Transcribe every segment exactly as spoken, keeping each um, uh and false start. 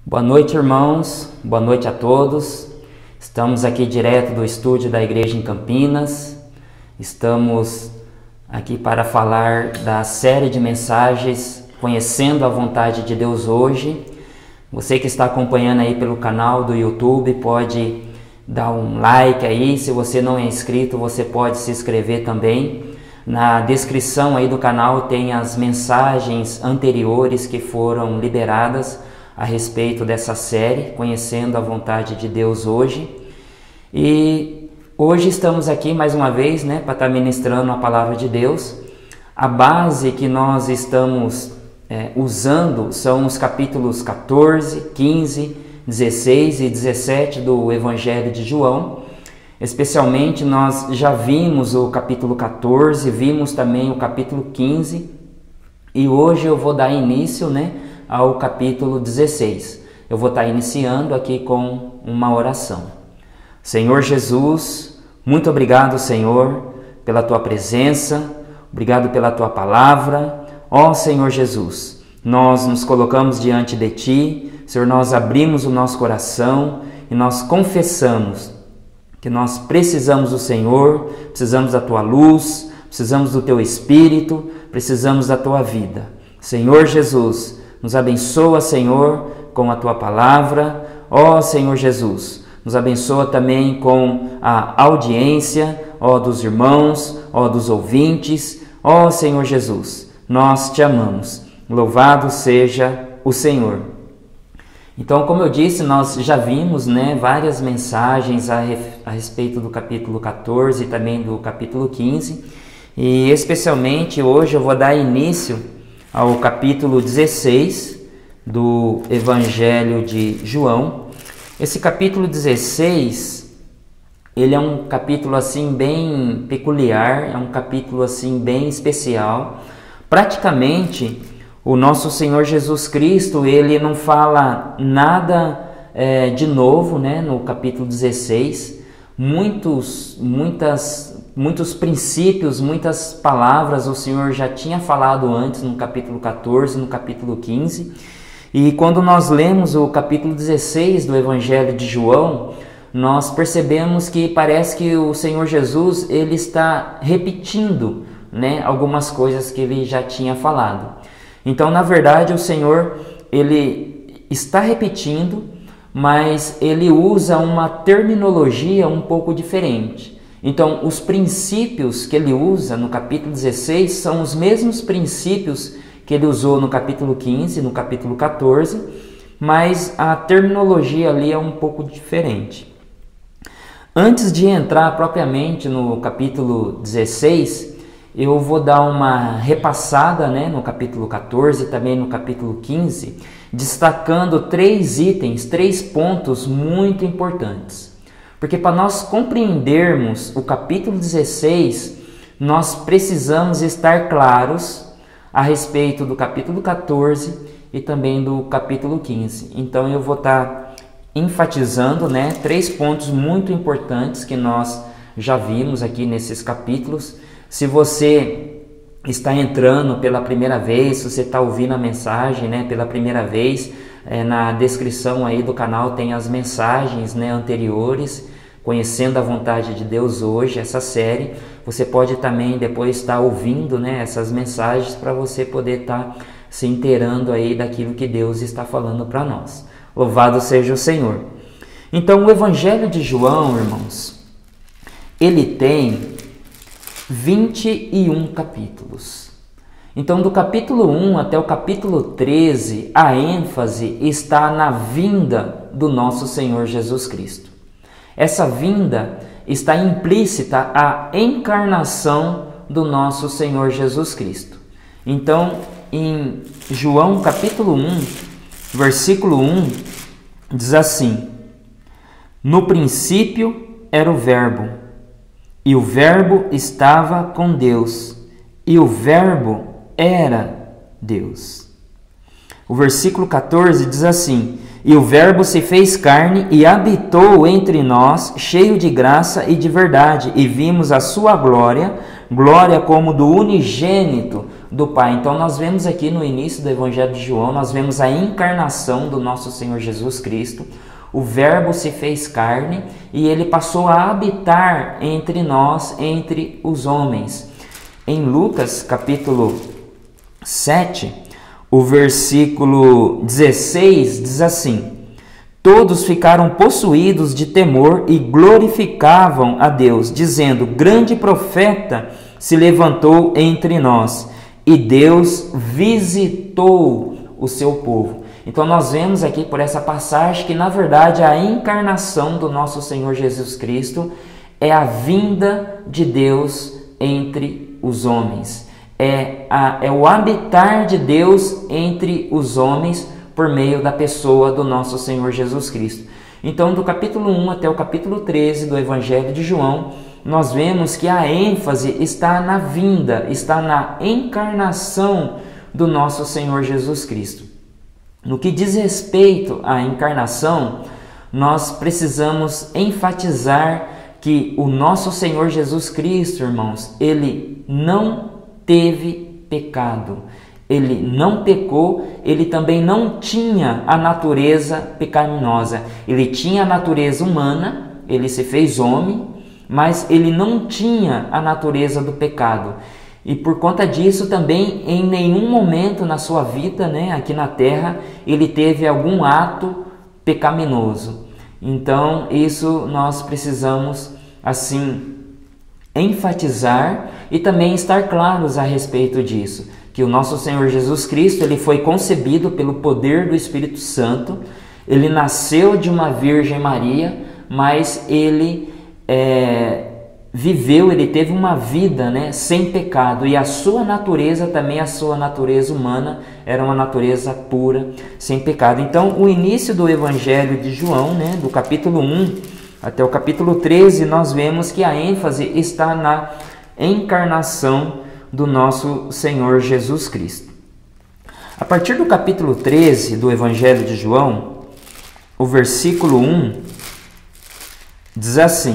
Boa noite, irmãos. Boa noite a todos. Estamos aqui direto do estúdio da Igreja em Campinas. Estamos aqui para falar da série de mensagens Conhecendo a Vontade de Deus hoje. Você que está acompanhando aí pelo canal do YouTube pode dar um like aí. Se você não é inscrito, você pode se inscrever também. Na descrição aí do canal tem as mensagens anteriores que foram liberadas a respeito dessa série, Conhecendo a Vontade de Deus hoje. E hoje estamos aqui mais uma vez, né, para estar ministrando a Palavra de Deus. A base que nós estamos é, usando são os capítulos quatorze, quinze, dezesseis e dezessete do Evangelho de João. Especialmente nós já vimos o capítulo quatorze, vimos também o capítulo quinze. E hoje eu vou dar início, né, ao capítulo dezesseis. Eu vou estar iniciando aqui com uma oração. Senhor Jesus, muito obrigado, Senhor, pela Tua presença, obrigado pela Tua palavra. Ó Senhor Jesus, nós nos colocamos diante de Ti, Senhor, nós abrimos o nosso coração e nós confessamos que nós precisamos do Senhor, precisamos da Tua luz, precisamos do Teu Espírito, precisamos da Tua vida. Senhor Jesus, nos abençoa, Senhor, com a Tua palavra. Ó Senhor Jesus, nos abençoa também com a audiência, ó dos irmãos, ó dos ouvintes. Ó Senhor Jesus, nós Te amamos. Louvado seja o Senhor. Então, como eu disse, nós já vimos, né, várias mensagens a, a respeito do capítulo quatorze e também do capítulo quinze. E especialmente hoje eu vou dar início ao capítulo dezesseis do Evangelho de João. Esse capítulo dezesseis, ele é um capítulo assim bem peculiar, é um capítulo assim bem especial. Praticamente o nosso Senhor Jesus Cristo, ele não fala nada é, de novo, né, no capítulo dezesseis. Muitos, muitas Muitos princípios, muitas palavras o Senhor já tinha falado antes no capítulo quatorze, no capítulo quinze. E quando nós lemos o capítulo dezesseis do Evangelho de João, nós percebemos que parece que o Senhor Jesus ele está repetindo, né, algumas coisas que ele já tinha falado. Então, na verdade, o Senhor ele está repetindo, mas ele usa uma terminologia um pouco diferente. Então, os princípios que ele usa no capítulo dezesseis são os mesmos princípios que ele usou no capítulo quinze, no capítulo quatorze, mas a terminologia ali é um pouco diferente. Antes de entrar propriamente no capítulo dezesseis, eu vou dar uma repassada, né, no capítulo quatorze e também no capítulo quinze, destacando três itens, três pontos muito importantes. Porque para nós compreendermos o capítulo dezesseis, nós precisamos estar claros a respeito do capítulo quatorze e também do capítulo quinze. Então eu vou estar enfatizando, né, três pontos muito importantes que nós já vimos aqui nesses capítulos. Se você está entrando pela primeira vez, se você está ouvindo a mensagem, né, pela primeira vez, é, na descrição aí do canal tem as mensagens, né, anteriores, Conhecendo a Vontade de Deus hoje, essa série. Você pode também depois estar ouvindo, né, essas mensagens para você poder estar se inteirando aí daquilo que Deus está falando para nós. Louvado seja o Senhor. Então, o Evangelho de João, irmãos, ele tem vinte e um capítulos. Então, do capítulo um até o capítulo treze, a ênfase está na vinda do nosso Senhor Jesus Cristo. Essa vinda está implícita a encarnação do nosso Senhor Jesus Cristo. Então, em João capítulo um, versículo um, diz assim: No princípio era o Verbo, e o Verbo estava com Deus, e o Verbo era Deus. O versículo quatorze diz assim: E o Verbo se fez carne e habitou entre nós, cheio de graça e de verdade, e vimos a sua glória, glória como do unigênito do Pai. Então nós vemos aqui no início do Evangelho de João, nós vemos a encarnação do nosso Senhor Jesus Cristo. O Verbo se fez carne e ele passou a habitar entre nós, entre os homens. Em Lucas capítulo sete, o versículo dezesseis diz assim: todos ficaram possuídos de temor e glorificavam a Deus, dizendo: grande profeta se levantou entre nós, e Deus visitou o seu povo. Então nós vemos aqui por essa passagem que na verdade a encarnação do nosso Senhor Jesus Cristo é a vinda de Deus entre os homens. É, a, é o habitar de Deus entre os homens por meio da pessoa do nosso Senhor Jesus Cristo. Então do capítulo um até o capítulo treze do Evangelho de João, nós vemos que a ênfase está na vinda, está na encarnação do nosso Senhor Jesus Cristo. No que diz respeito à encarnação, nós precisamos enfatizar que o nosso Senhor Jesus Cristo, irmãos, ele não teve pecado. Ele não pecou, ele também não tinha a natureza pecaminosa. Ele tinha a natureza humana, ele se fez homem, mas ele não tinha a natureza do pecado. E por conta disso também, em nenhum momento na sua vida, né, aqui na terra, ele teve algum ato pecaminoso. Então, isso nós precisamos, assim, enfatizar e também estar claros a respeito disso. Que o nosso Senhor Jesus Cristo, ele foi concebido pelo poder do Espírito Santo, ele nasceu de uma Virgem Maria, mas ele é, viveu, ele teve uma vida, né, sem pecado, e a sua natureza também, a sua natureza humana, era uma natureza pura, sem pecado. Então, o início do Evangelho de João, né, do capítulo um até o capítulo treze, nós vemos que a ênfase está na encarnação do nosso Senhor Jesus Cristo. A partir do capítulo treze do Evangelho de João, o versículo um diz assim: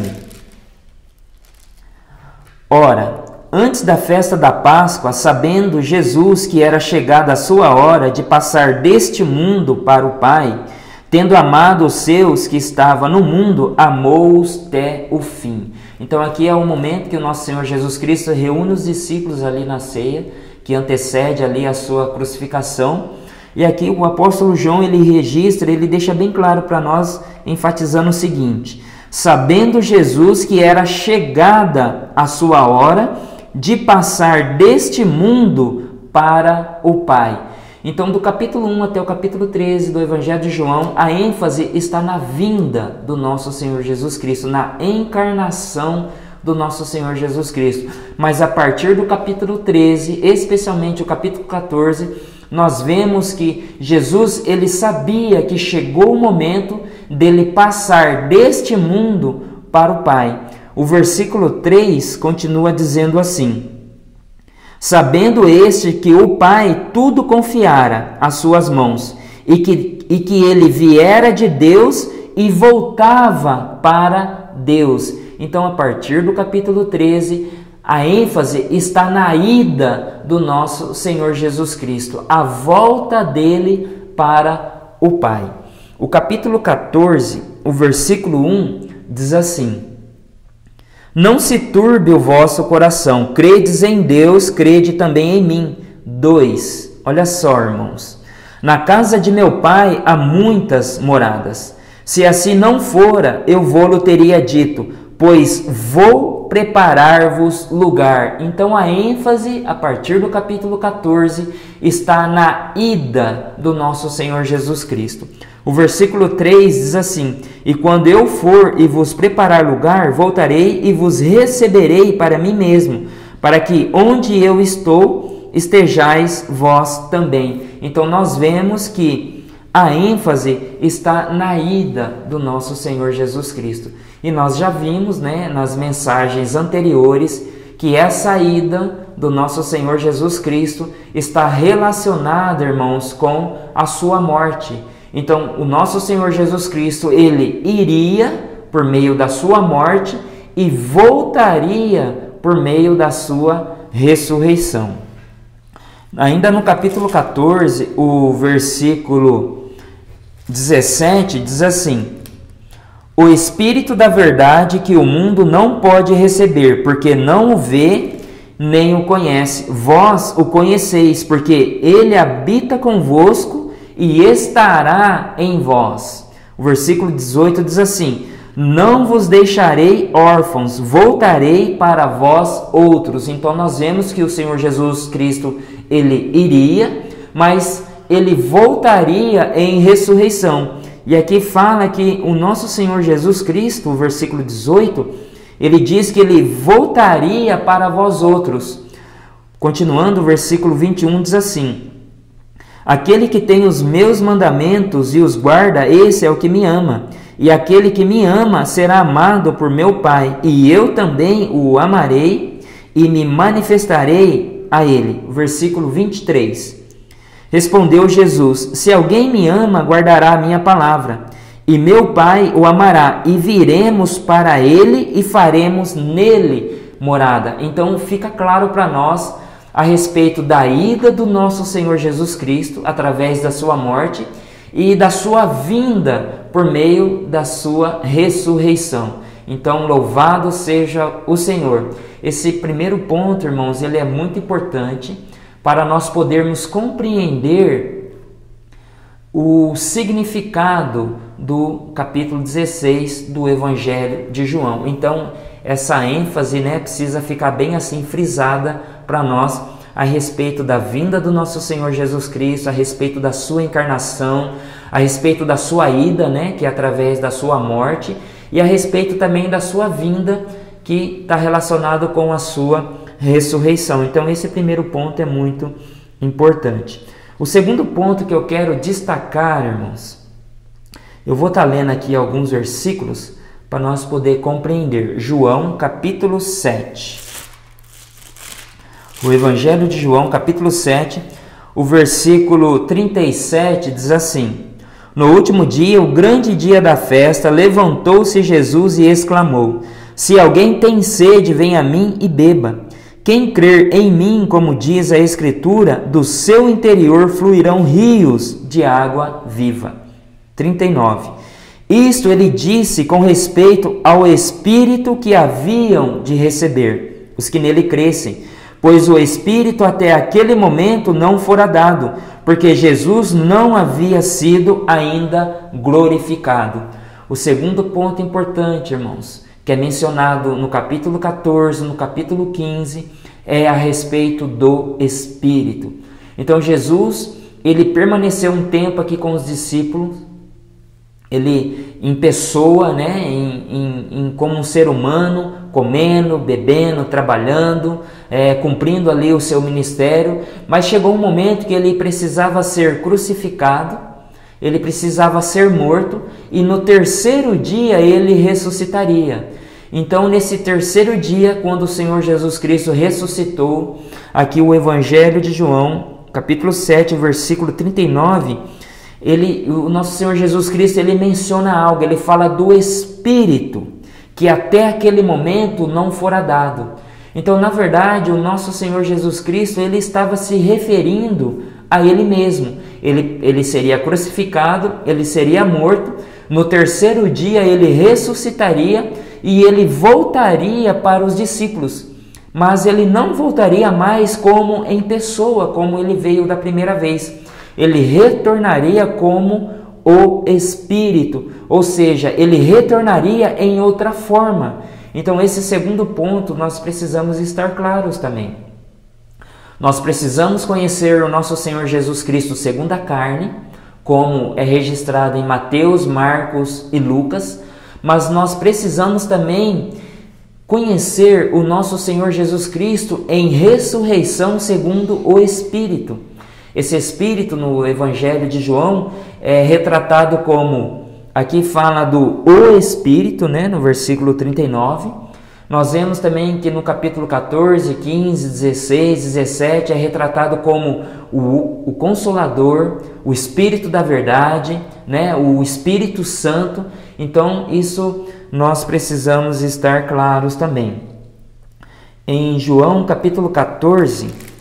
ora, antes da festa da Páscoa, sabendo Jesus que era chegada a sua hora de passar deste mundo para o Pai, tendo amado os seus que estavam no mundo, amou-os até o fim. Então aqui é o momento que o nosso Senhor Jesus Cristo reúne os discípulos ali na ceia, que antecede ali a sua crucificação. E aqui o apóstolo João, ele registra, ele deixa bem claro para nós, enfatizando o seguinte: sabendo Jesus que era chegada a sua hora de passar deste mundo para o Pai. Então, do capítulo um até o capítulo treze do Evangelho de João, a ênfase está na vinda do nosso Senhor Jesus Cristo, na encarnação do nosso Senhor Jesus Cristo. Mas a partir do capítulo treze, especialmente o capítulo quatorze, nós vemos que Jesus, ele sabia que chegou o momento dele passar deste mundo para o Pai. O versículo três continua dizendo assim: sabendo este que o Pai tudo confiara às suas mãos, e que, e que ele viera de Deus e voltava para Deus. Então, a partir do capítulo treze, a ênfase está na ida do nosso Senhor Jesus Cristo, a volta dele para o Pai. O capítulo quatorze, o versículo um, diz assim: não se turbe o vosso coração, credes em Deus, crede também em mim. dois. Olha só, irmãos. Na casa de meu Pai há muitas moradas. Se assim não fora, eu vou-lo teria dito, pois vou preparar-vos lugar. Então a ênfase, a partir do capítulo quatorze, está na ida do nosso Senhor Jesus Cristo. O versículo três diz assim: e quando eu for e vos preparar lugar, voltarei e vos receberei para mim mesmo, para que onde eu estou, estejais vós também. Então nós vemos que a ênfase está na ida do nosso Senhor Jesus Cristo. E nós já vimos, né, nas mensagens anteriores, que essa ida do nosso Senhor Jesus Cristo está relacionada, irmãos, com a sua morte. Então, o nosso Senhor Jesus Cristo, ele iria por meio da sua morte e voltaria por meio da sua ressurreição. Ainda no capítulo quatorze, o versículo dezessete diz assim: o Espírito da verdade que o mundo não pode receber, porque não o vê nem o conhece. Vós o conheceis, porque ele habita convosco e estará em vós. O versículo dezoito diz assim: não vos deixarei órfãos, voltarei para vós outros. Então nós vemos que o Senhor Jesus Cristo, ele iria, mas ele voltaria em ressurreição. E aqui fala que o nosso Senhor Jesus Cristo, o versículo dezoito, ele diz que ele voltaria para vós outros. Continuando, o versículo vinte e um diz assim: aquele que tem os meus mandamentos e os guarda, esse é o que me ama. E aquele que me ama será amado por meu Pai, e eu também o amarei e me manifestarei a ele. Versículo vinte e três. Respondeu Jesus: se alguém me ama, guardará a minha palavra, e meu Pai o amará, e viremos para ele e faremos nele morada. Então fica claro para nós a respeito da ida do nosso Senhor Jesus Cristo através da sua morte e da sua vinda por meio da sua ressurreição. Então, louvado seja o Senhor. Esse primeiro ponto, irmãos, ele é muito importante para nós podermos compreender o significado do capítulo dezesseis do Evangelho de João. Então, essa ênfase, né, precisa ficar bem assim frisada para nós a respeito da vinda do nosso Senhor Jesus Cristo, a respeito da sua encarnação, a respeito da sua ida, né, que é através da sua morte, e a respeito também da sua vinda, que está relacionado com a sua ressurreição. Então esse primeiro ponto é muito importante. O segundo ponto que eu quero destacar, irmãos, eu vou estar lendo aqui alguns versículos para nós poder compreender. João capítulo sete. O Evangelho de João capítulo sete, o versículo trinta e sete diz assim: no último dia, o grande dia da festa, levantou-se Jesus e exclamou: se alguém tem sede, venha a mim e beba. Quem crer em mim, como diz a Escritura, do seu interior fluirão rios de água viva. trinta e nove. Isto ele disse com respeito ao Espírito que haviam de receber, os que nele crescem, pois o Espírito até aquele momento não fora dado, porque Jesus não havia sido ainda glorificado. O segundo ponto importante, irmãos, que é mencionado no capítulo quatorze, no capítulo quinze, é a respeito do Espírito. Então Jesus, ele permaneceu um tempo aqui com os discípulos, ele em pessoa, né, em, em, em, como um ser humano, comendo, bebendo, trabalhando, é, cumprindo ali o seu ministério, mas chegou um momento que ele precisava ser crucificado, ele precisava ser morto, e no terceiro dia ele ressuscitaria. Então, nesse terceiro dia, quando o Senhor Jesus Cristo ressuscitou, aqui o Evangelho de João, capítulo sete, versículo trinta e nove, ele, o nosso Senhor Jesus Cristo, ele menciona algo, ele fala do Espírito, que até aquele momento não fora dado. Então, na verdade, o nosso Senhor Jesus Cristo, ele estava se referindo a ele mesmo. Ele, ele seria crucificado, ele seria morto, no terceiro dia ele ressuscitaria e ele voltaria para os discípulos. Mas ele não voltaria mais como em pessoa, como ele veio da primeira vez. Ele retornaria como o Espírito, ou seja, ele retornaria em outra forma. Então, esse segundo ponto nós precisamos estar claros também. Nós precisamos conhecer o nosso Senhor Jesus Cristo segundo a carne, como é registrado em Mateus, Marcos e Lucas, mas nós precisamos também conhecer o nosso Senhor Jesus Cristo em ressurreição segundo o Espírito. Esse Espírito no Evangelho de João é retratado como, aqui fala do o Espírito, né, no versículo trinta e nove. Nós vemos também que no capítulo quatorze, quinze, dezesseis, dezessete é retratado como o, o Consolador, o Espírito da Verdade, né, o Espírito Santo. Então isso nós precisamos estar claros também. Em João capítulo quatorze,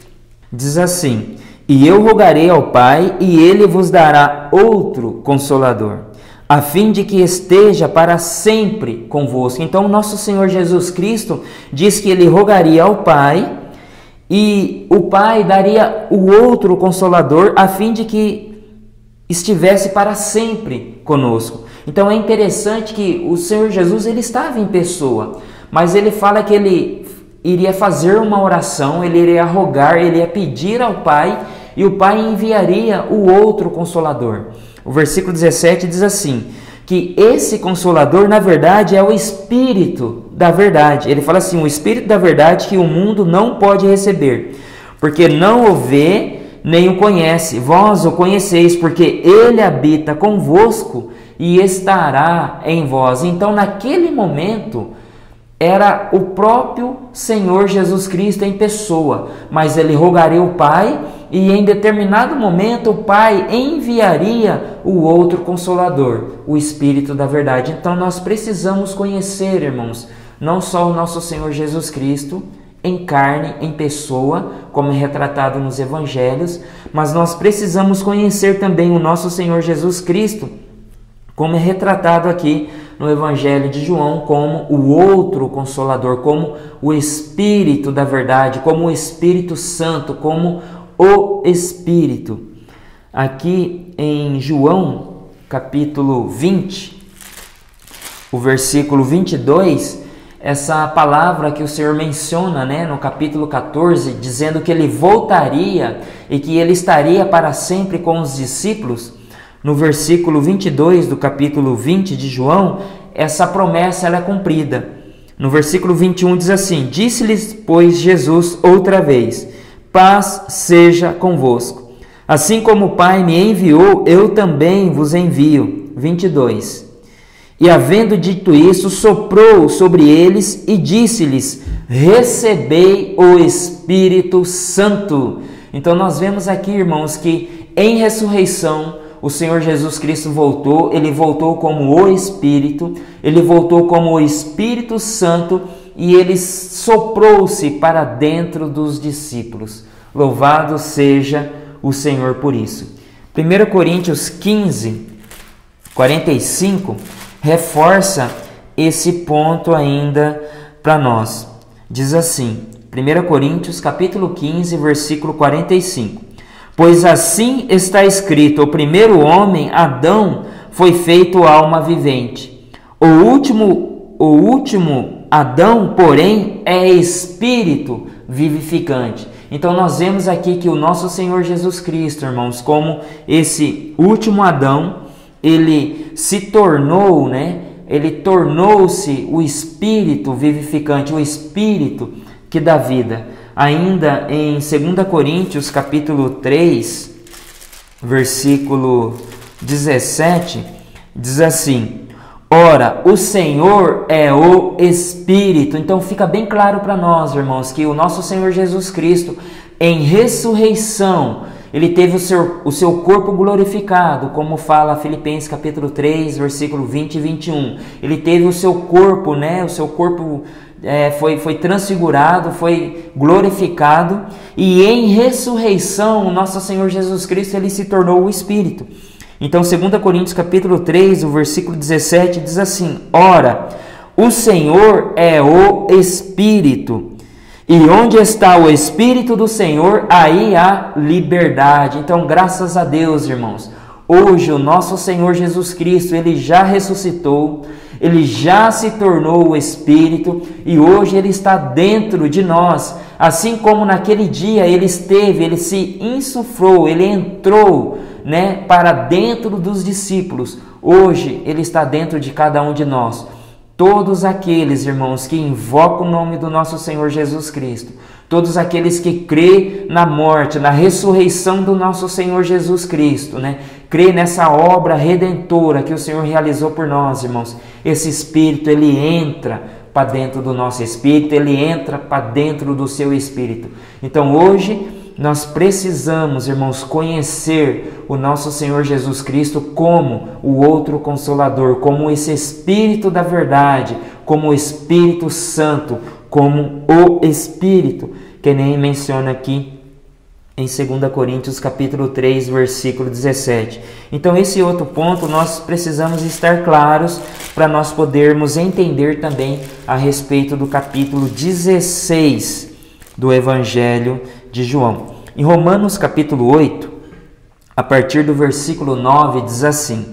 Diz assim: e eu rogarei ao Pai, e ele vos dará outro Consolador, a fim de que esteja para sempre convosco. Então, o nosso Senhor Jesus Cristo diz que ele rogaria ao Pai, e o Pai daria o outro Consolador, a fim de que estivesse para sempre conosco. Então, é interessante que o Senhor Jesus, ele estava em pessoa, mas ele fala que ele iria fazer uma oração, ele iria rogar, ele ia pedir ao Pai, e o Pai enviaria o outro Consolador. O versículo dezessete diz assim, que esse Consolador, na verdade, é o Espírito da verdade. Ele fala assim, o Espírito da verdade que o mundo não pode receber, porque não o vê, nem o conhece. Vós o conheceis, porque ele habita convosco e estará em vós. Então, naquele momento, era o próprio Senhor Jesus Cristo em pessoa, mas ele rogaria ao Pai, e em determinado momento o Pai enviaria o outro Consolador, o Espírito da verdade. Então nós precisamos conhecer, irmãos, não só o nosso Senhor Jesus Cristo em carne, em pessoa, como é retratado nos Evangelhos, mas nós precisamos conhecer também o nosso Senhor Jesus Cristo, como é retratado aqui no Evangelho de João, como o outro Consolador, como o Espírito da verdade, como o Espírito Santo, como o Espírito. Aqui em João, capítulo vinte, o versículo vinte e dois, essa palavra que o Senhor menciona, né, no capítulo quatorze, dizendo que ele voltaria e que ele estaria para sempre com os discípulos. No versículo vinte e dois do capítulo vinte de João, essa promessa ela é cumprida. No versículo vinte e um diz assim, disse-lhes, pois, Jesus outra vez, paz seja convosco. Assim como o Pai me enviou, eu também vos envio. vinte e dois. E havendo dito isso, soprou sobre eles e disse-lhes, recebei o Espírito Santo. Então nós vemos aqui, irmãos, que em ressurreição, o Senhor Jesus Cristo voltou, ele voltou como o Espírito, ele voltou como o Espírito Santo e ele soprou-se para dentro dos discípulos. Louvado seja o Senhor por isso. primeira Coríntios quinze, quarenta e cinco, reforça esse ponto ainda para nós. Diz assim, primeira Coríntios capítulo quinze, versículo quarenta e cinco. Pois assim está escrito, o primeiro homem, Adão, foi feito alma vivente. O último, o último Adão, porém, é espírito vivificante. Então nós vemos aqui que o nosso Senhor Jesus Cristo, irmãos, como esse último Adão, ele se tornou, né? Ele tornou-se o espírito vivificante, o espírito que dá vida. Ainda em segunda Coríntios, capítulo três, versículo dezessete, diz assim, ora, o Senhor é o Espírito. Então fica bem claro para nós, irmãos, que o nosso Senhor Jesus Cristo, em ressurreição, ele teve o seu, o seu corpo glorificado, como fala Filipenses capítulo três, versículo vinte e vinte e um. Ele teve o seu corpo, né, o seu corpo É, foi, foi transfigurado, foi glorificado, e em ressurreição o nosso Senhor Jesus Cristo ele se tornou o Espírito. Então segunda Coríntios capítulo três, o versículo dezessete diz assim, ora, o Senhor é o Espírito, e onde está o Espírito do Senhor, aí há liberdade. Então graças a Deus, irmãos, hoje o nosso Senhor Jesus Cristo ele já ressuscitou, ele já se tornou o Espírito e hoje ele está dentro de nós, assim como naquele dia ele esteve, ele se insuflou, ele entrou, né, para dentro dos discípulos. Hoje ele está dentro de cada um de nós. Todos aqueles, irmãos, que invocam o nome do nosso Senhor Jesus Cristo, todos aqueles que crê na morte, na ressurreição do nosso Senhor Jesus Cristo, né? Crê nessa obra redentora que o Senhor realizou por nós, irmãos. Esse Espírito, ele entra para dentro do nosso espírito, ele entra para dentro do seu espírito. Então hoje nós precisamos, irmãos, conhecer o nosso Senhor Jesus Cristo como o outro Consolador, como esse Espírito da verdade, como o Espírito Santo, como o Espírito, que nem menciona aqui em segunda Coríntios capítulo três, versículo dezessete. Então esse outro ponto nós precisamos estar claros para nós podermos entender também a respeito do capítulo dezesseis do Evangelho de João. Em Romanos capítulo oito, a partir do versículo nove, diz assim: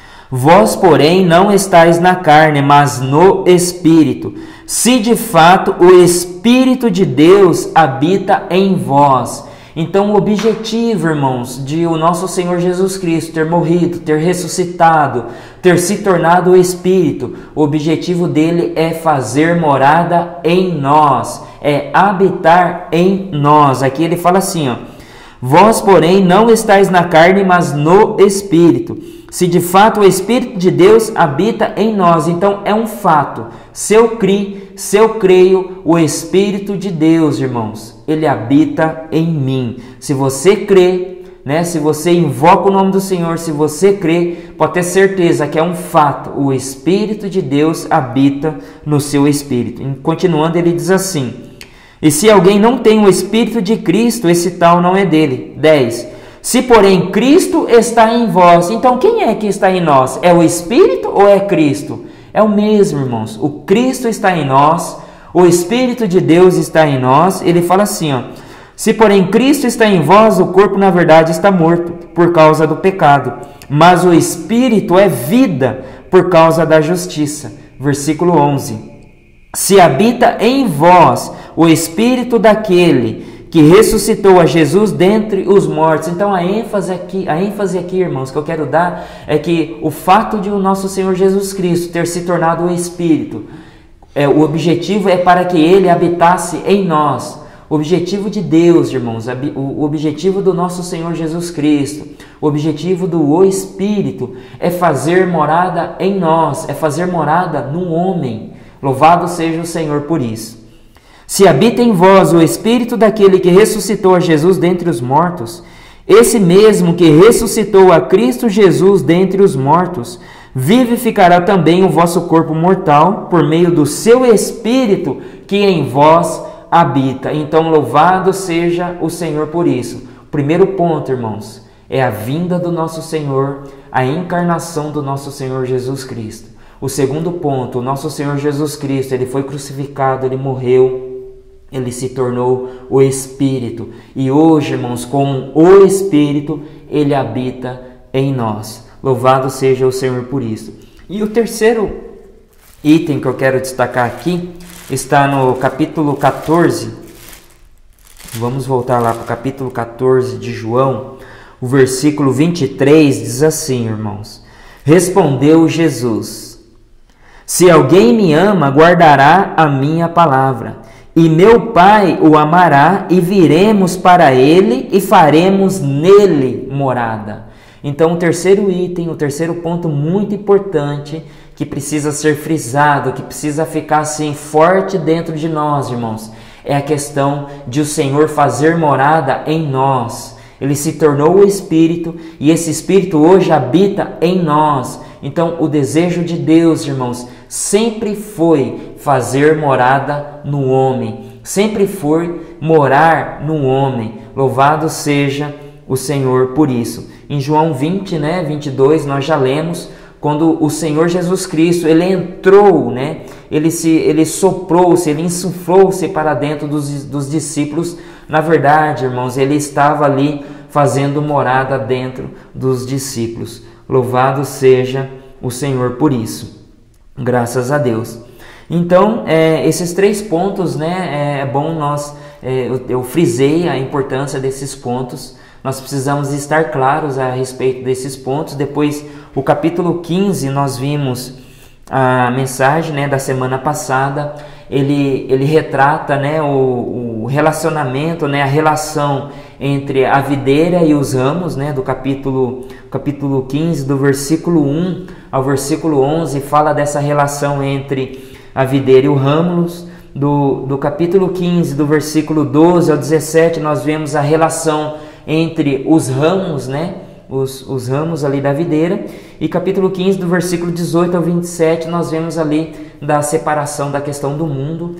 Vós, porém, não estáis na carne, mas no Espírito, se de fato o Espírito de Deus habita em vós. Então, o objetivo, irmãos, de o nosso Senhor Jesus Cristo ter morrido, ter ressuscitado, ter se tornado o Espírito, o objetivo dele é fazer morada em nós, é habitar em nós. Aqui ele fala assim, ó: Vós, porém, não estáis na carne, mas no Espírito, se de fato o Espírito de Deus habita em nós. Então é um fato, se eu criei, se eu creio, o Espírito de Deus, irmãos, ele habita em mim. Se você crê, né, se você invoca o nome do Senhor, se você crê, pode ter certeza que é um fato, o Espírito de Deus habita no seu espírito. E continuando, ele diz assim: E se alguém não tem o Espírito de Cristo, esse tal não é dele. dez. Se porém Cristo está em vós, então quem é que está em nós? É o Espírito ou é Cristo? É o mesmo, irmãos. O Cristo está em nós, o Espírito de Deus está em nós. Ele fala assim, ó: Se porém Cristo está em vós, o corpo na verdade está morto por causa do pecado, mas o Espírito é vida por causa da justiça. Versículo onze. Se habita em vós o Espírito daquele que ressuscitou a Jesus dentre os mortos. Então a ênfase aqui, a ênfase aqui, irmãos, que eu quero dar é que o fato de o nosso Senhor Jesus Cristo ter se tornado o Espírito, é, o objetivo é para que ele habitasse em nós. O objetivo de Deus, irmãos, o objetivo do nosso Senhor Jesus Cristo, o objetivo do Espírito é fazer morada em nós, é fazer morada no homem. Louvado seja o Senhor por isso. Se habita em vós o Espírito daquele que ressuscitou a Jesus dentre os mortos, esse mesmo que ressuscitou a Cristo Jesus dentre os mortos, vivificará também o vosso corpo mortal por meio do seu Espírito que em vós habita. Então, louvado seja o Senhor por isso. O primeiro ponto, irmãos, é a vinda do nosso Senhor, a encarnação do nosso Senhor Jesus Cristo. O segundo ponto, o nosso Senhor Jesus Cristo, ele foi crucificado, ele morreu, ele se tornou o Espírito. E hoje, irmãos, com o Espírito, ele habita em nós. Louvado seja o Senhor por isso. E o terceiro item que eu quero destacar aqui está no capítulo quatorze. Vamos voltar lá para o capítulo quatorze de João. O versículo vinte e três diz assim, irmãos: Respondeu Jesus: Se alguém me ama, guardará a minha palavra. E meu Pai o amará, e viremos para ele e faremos nele morada. Então, o terceiro item, o terceiro ponto muito importante que precisa ser frisado, que precisa ficar assim forte dentro de nós, irmãos, é a questão de o Senhor fazer morada em nós. Ele se tornou o Espírito e esse Espírito hoje habita em nós. Então, o desejo de Deus, irmãos, sempre foi fazer morada no homem. Sempre foi morar no homem. Louvado seja o Senhor por isso. Em João vinte, né, vinte e dois, nós já lemos, quando o Senhor Jesus Cristo, ele entrou, né, ele, se, ele soprou-se, ele insuflou-se para dentro dos, dos discípulos. Na verdade, irmãos, ele estava ali fazendo morada dentro dos discípulos. Louvado seja o Senhor por isso. Graças a Deus. Então, é, esses três pontos, né, é bom nós, é, eu, eu frisei a importância desses pontos. Nós precisamos estar claros a respeito desses pontos. Depois, o capítulo quinze, nós vimos a mensagem, né, da semana passada. Ele, ele retrata, né, o, o relacionamento, né, a relação entre a videira e os ramos, né, do capítulo, capítulo quinze, do versículo um ao versículo onze, fala dessa relação entre a videira e os ramos. Do, do capítulo quinze, do versículo doze ao dezessete, nós vemos a relação entre os ramos, né, os, os ramos ali da videira. E capítulo quinze, do versículo dezoito ao vinte e sete, nós vemos ali da separação da questão do mundo.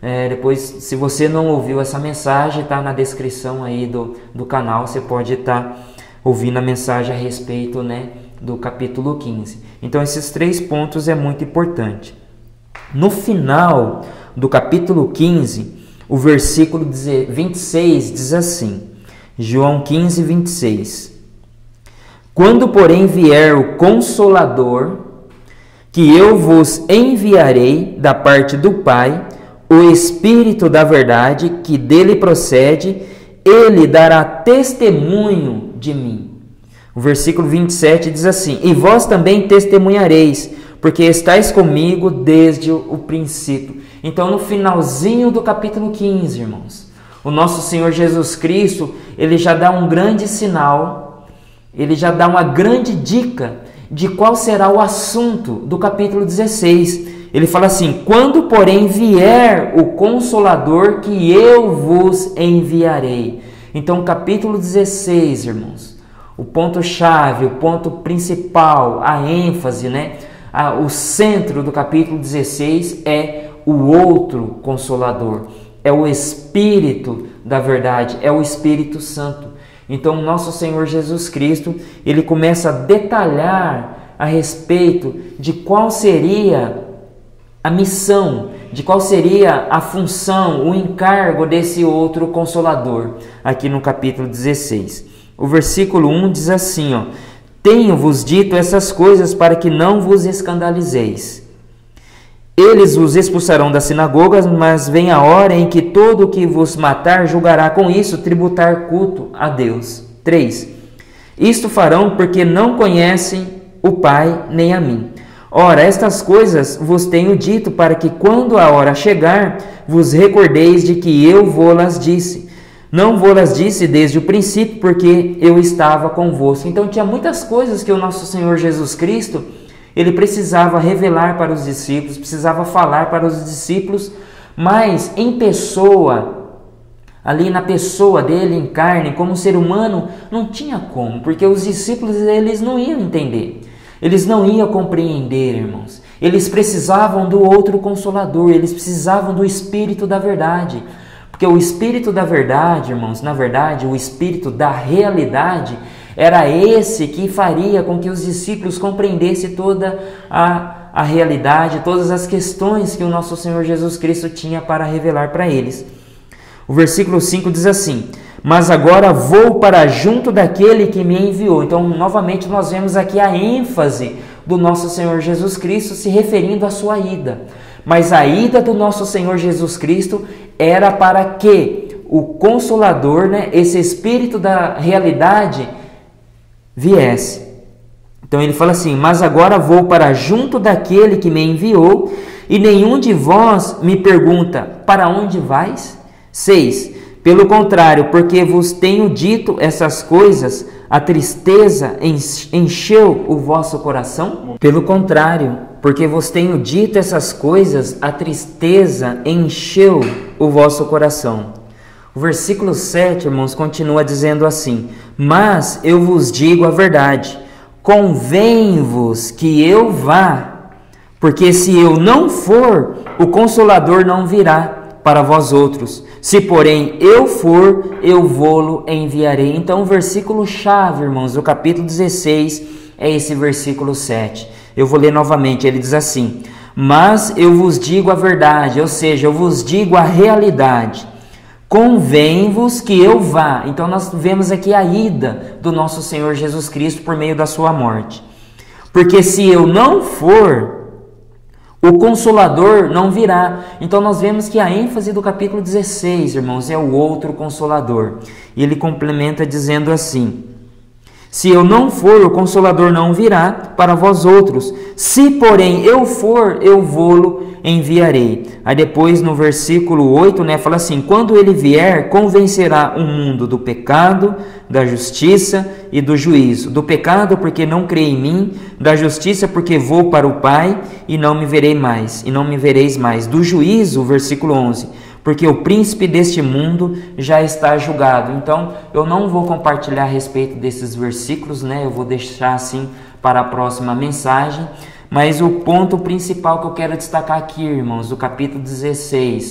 É, depois, se você não ouviu essa mensagem, está na descrição aí do, do canal, você pode estar tá ouvindo a mensagem a respeito, né, do capítulo quinze. Então esses três pontos é muito importante. No final do capítulo quinze, o versículo vinte e seis diz assim, João quinze, vinte e seis. Quando, porém, vier o Consolador, que eu vos enviarei da parte do Pai, o Espírito da verdade, que dele procede, ele dará testemunho de mim. O versículo vinte e sete diz assim, e vós também testemunhareis, porque estáis comigo desde o princípio. Então, no finalzinho do capítulo quinze, irmãos, o nosso Senhor Jesus Cristo, ele já dá um grande sinal, ele já dá uma grande dica de qual será o assunto do capítulo dezesseis. Ele fala assim, quando, porém, vier o Consolador, que eu vos enviarei. Então, capítulo dezesseis, irmãos, o ponto-chave, o ponto principal, a ênfase, né? A, o centro do capítulo dezesseis é o outro Consolador. É o Espírito da verdade, é o Espírito Santo. Então, nosso Senhor Jesus Cristo, ele começa a detalhar a respeito de qual seria a missão, de qual seria a função, o encargo desse outro Consolador, aqui no capítulo dezesseis. O versículo um diz assim, ó, tenho-vos dito essas coisas para que não vos escandalizeis. Eles vos expulsarão das sinagogas, mas vem a hora em que todo o que vos matar julgará com isso tributar culto a Deus. três. Isto farão porque não conhecem o Pai nem a mim. Ora, estas coisas vos tenho dito para que quando a hora chegar, vos recordeis de que eu vô-las disse. Não vô-las disse desde o princípio, porque eu estava convosco. Então tinha muitas coisas que o nosso Senhor Jesus Cristo, ele precisava revelar para os discípulos, precisava falar para os discípulos, mas em pessoa, ali na pessoa dele, em carne, como ser humano, não tinha como, porque os discípulos eles não iam entender. Eles não iam compreender, irmãos. Eles precisavam do outro Consolador, eles precisavam do Espírito da verdade. Porque o Espírito da verdade, irmãos, na verdade, o Espírito da realidade, era esse que faria com que os discípulos compreendessem toda a, a realidade, todas as questões que o nosso Senhor Jesus Cristo tinha para revelar para eles. O versículo cinco diz assim, mas agora vou para junto daquele que me enviou. Então, novamente, nós vemos aqui a ênfase do nosso Senhor Jesus Cristo se referindo à sua ida. Mas a ida do nosso Senhor Jesus Cristo era para que o Consolador, né, esse Espírito da realidade, viesse. Então ele fala assim, mas agora vou para junto daquele que me enviou, e nenhum de vós me pergunta, para onde vais? seis. Pelo contrário, porque vos tenho dito essas coisas, a tristeza encheu o vosso coração? Pelo contrário, porque vos tenho dito essas coisas, a tristeza encheu o vosso coração. O versículo sete, irmãos, continua dizendo assim, mas eu vos digo a verdade, convém-vos que eu vá, porque se eu não for, o Consolador não virá para vós outros. Se, porém, eu for, eu vô-lo enviarei. Então, o versículo chave, irmãos, do capítulo dezesseis é esse versículo sete. Eu vou ler novamente, ele diz assim, mas eu vos digo a verdade, ou seja, eu vos digo a realidade. Convém-vos que eu vá. Então, nós vemos aqui a ida do nosso Senhor Jesus Cristo por meio da sua morte. Porque se eu não for, o Consolador não virá. Então nós vemos que a ênfase do capítulo dezesseis, irmãos, é o outro Consolador. E ele complementa dizendo assim, se eu não for, o Consolador não virá para vós outros. Se, porém, eu for, eu vô-lo enviarei. Aí depois no versículo oito, né, fala assim, quando ele vier, convencerá o mundo do pecado, da justiça e do juízo. Do pecado, porque não crê em mim, da justiça, porque vou para o Pai e não me verei mais, e não me vereis mais. Do juízo, versículo onze, porque o príncipe deste mundo já está julgado. Então, eu não vou compartilhar a respeito desses versículos, né? Eu vou deixar assim para a próxima mensagem. Mas o ponto principal que eu quero destacar aqui, irmãos, do capítulo dezesseis,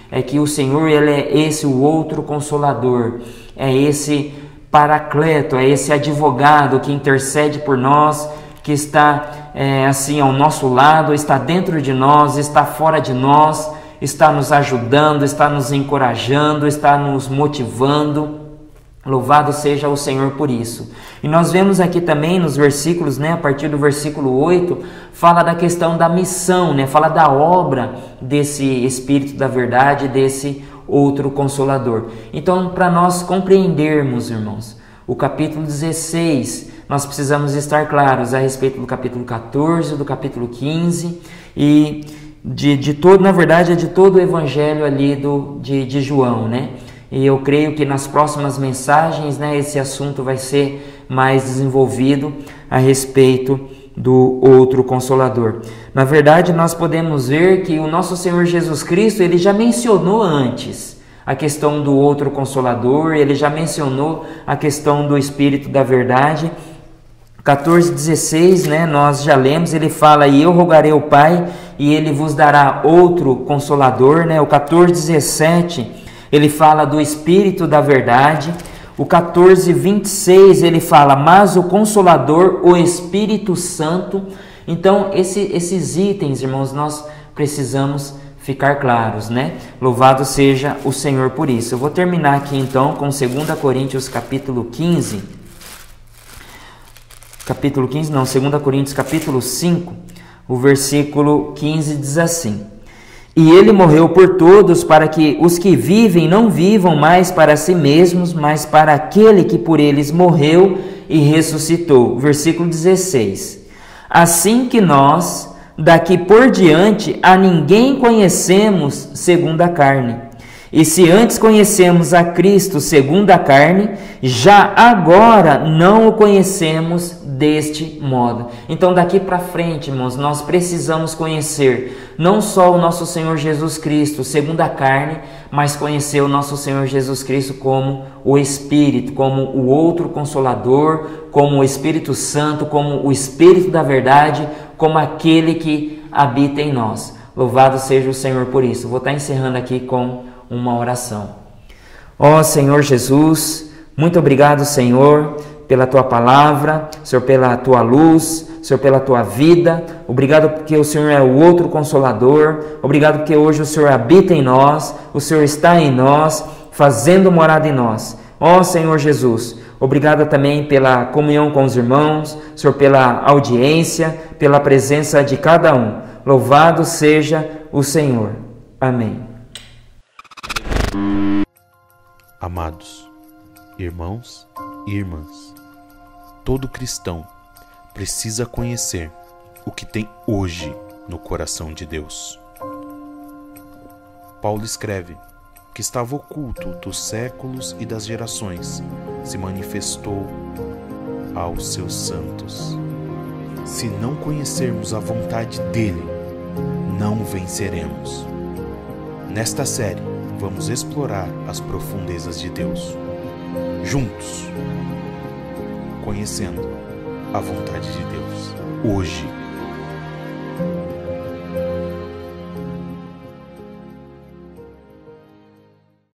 é que o Senhor, ele é esse o outro consolador, é esse paracleto, é esse advogado que intercede por nós, que está é, assim ao nosso lado, está dentro de nós, está fora de nós, está nos ajudando, está nos encorajando, está nos motivando. Louvado seja o Senhor por isso. E nós vemos aqui também nos versículos, né, a partir do versículo oito, fala da questão da missão, né, fala da obra desse Espírito da verdade, desse outro Consolador. Então, para nós compreendermos, irmãos, o capítulo dezesseis, nós precisamos estar claros a respeito do capítulo quatorze, do capítulo quinze e de, de todo, na verdade, é de todo o evangelho ali do, de, de João, né? E eu creio que nas próximas mensagens, né, esse assunto vai ser mais desenvolvido a respeito do outro Consolador. Na verdade, nós podemos ver que o nosso Senhor Jesus Cristo, ele já mencionou antes a questão do outro Consolador, ele já mencionou a questão do Espírito da verdade. quatorze, dezesseis, né, nós já lemos, ele fala, e eu rogarei ao Pai, e ele vos dará outro Consolador, né? O quatorze, dezessete, ele fala do Espírito da verdade. O quatorze, vinte e seis, ele fala, mas o Consolador, o Espírito Santo. Então, esse, esses itens, irmãos, nós precisamos ficar claros, né? Louvado seja o Senhor por isso. Eu vou terminar aqui, então, com dois Coríntios, capítulo quinze. Capítulo quinze, não, dois Coríntios, capítulo cinco. O versículo quinze diz assim: e ele morreu por todos, para que os que vivem não vivam mais para si mesmos, mas para aquele que por eles morreu e ressuscitou. Versículo dezesseis. Assim que nós, daqui por diante, a ninguém conhecemos segundo a carne. E se antes conhecemos a Cristo segundo a carne, já agora não o conhecemos deste modo. Então, daqui para frente, irmãos, nós precisamos conhecer não só o nosso Senhor Jesus Cristo segundo a carne, mas conhecer o nosso Senhor Jesus Cristo como o Espírito, como o outro Consolador, como o Espírito Santo, como o Espírito da verdade, como aquele que habita em nós. Louvado seja o Senhor por isso. Vou estar encerrando aqui com uma oração. Ó Senhor Jesus, muito obrigado, Senhor, pela Tua palavra, Senhor, pela Tua luz, Senhor, pela Tua vida. Obrigado porque o Senhor é o outro Consolador. Obrigado porque hoje o Senhor habita em nós, o Senhor está em nós, fazendo morada em nós. Ó Senhor Jesus, obrigado também pela comunhão com os irmãos, Senhor, pela audiência, pela presença de cada um. Louvado seja o Senhor. Amém. Amados irmãos e irmãs, todo cristão precisa conhecer o que tem hoje no coração de Deus. Paulo escreve que estava oculto dos séculos e das gerações, se manifestou aos seus santos. Se não conhecermos a vontade dele, não venceremos. Nesta série, vamos explorar as profundezas de Deus, juntos, conhecendo a vontade de Deus, hoje.